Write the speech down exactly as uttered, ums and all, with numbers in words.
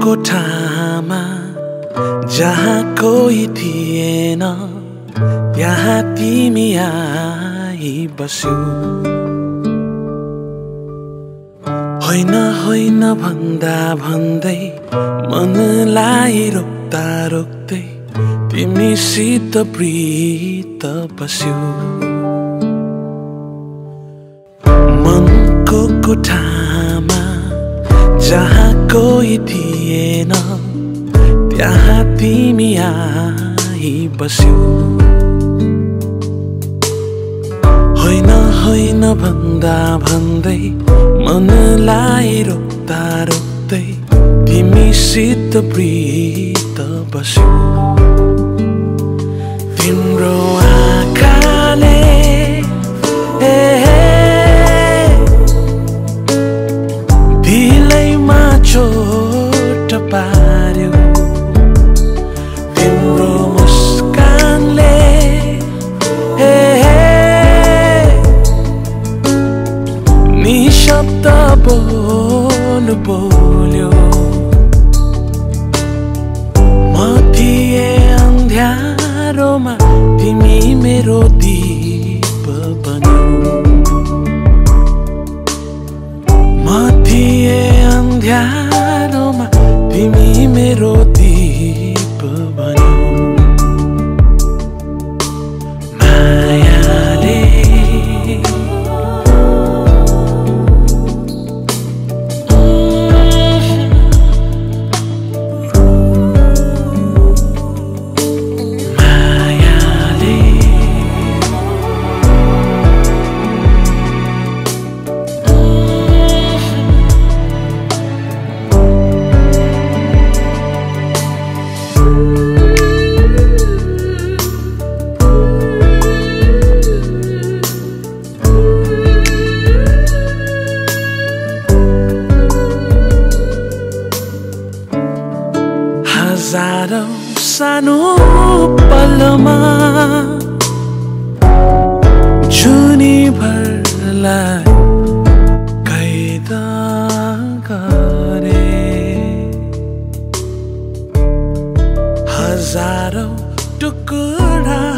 कोठामा जहाँ कोही थिएन त्यहाँ तिमी आई बस्यौ। होइन होइन भन्दा भन्दै मनलाई रोक्दा रोक्दै तिमीसित प्रीत बस्यौ। मनको कोठामा जहाँ कोही थिएन त्यहाँ तिमी आई बस्यौ। होइन होइन भन्दा भन्दै मनलाई रोक्दा रोक्दै तिमीसित प्रीत बस्यौ। तिम्रो आँखाले दिलैमा चोट पार्यो। तिम्रो मुस्कानले निशब्द बोल बोल्यो। म थिए अन्ध्यारोमा तिमी मेरो दीप बन्यौ। म थिए अन्ध्यारोमा तिमी मेरो दीप बन्यौ। मायाले हजारौं सानो पलमा जुनीभरलाई कैद गरे। हजारौं टुक्रा